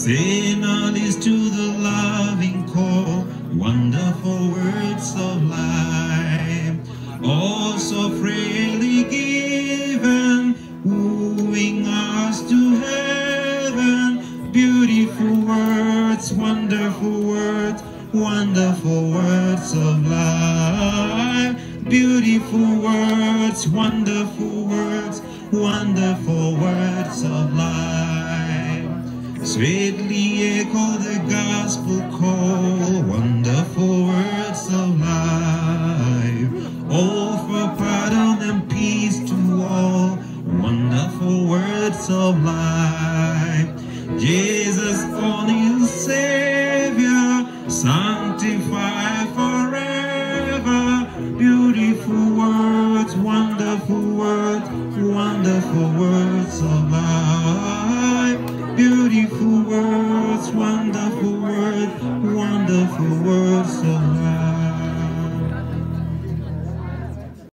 Say not is to the loving call, wonderful words of life, also freely given, wooing us to heaven. Beautiful words, wonderful words, wonderful words of life. Beautiful words, wonderful words, wonderful words of life. Sweetly echo the gospel call, wonderful words of life. All for pardon and peace to all, wonderful words of life. Jesus, only Savior, sanctified forever. Beautiful words, wonderful words, wonderful words of life. Beautiful words, wonderful words, wonderful words of life.